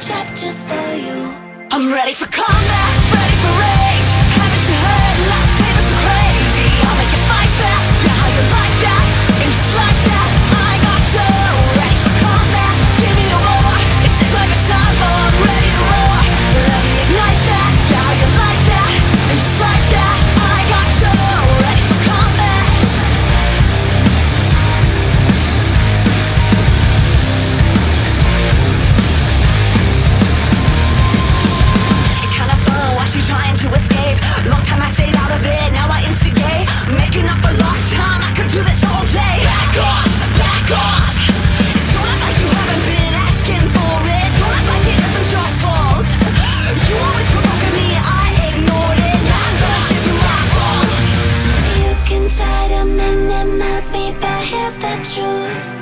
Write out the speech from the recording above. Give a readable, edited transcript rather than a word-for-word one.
chapters for you. I'm ready for combat, ready for rage. Haven't you heard? Like favours the crazy. I'll make you fight back. Yeah, how you like that? And just like that, I got you. Ready for combat, give me a roar. It's sick like a time bomb, ready to roar. Let me ignite that. Yeah, how you like that? And just like that, I got you. Ready for combat. She trying to escape. Long time I stayed out of it, now I instigate. Making up for lost time, I could do this all day. Back off, back off. Don't act like you haven't been asking for it. Don't act like it isn't your fault. You always provoking me, I ignored it. Now I'm gonna give you my all. You can try to minimize me, but here's the truth.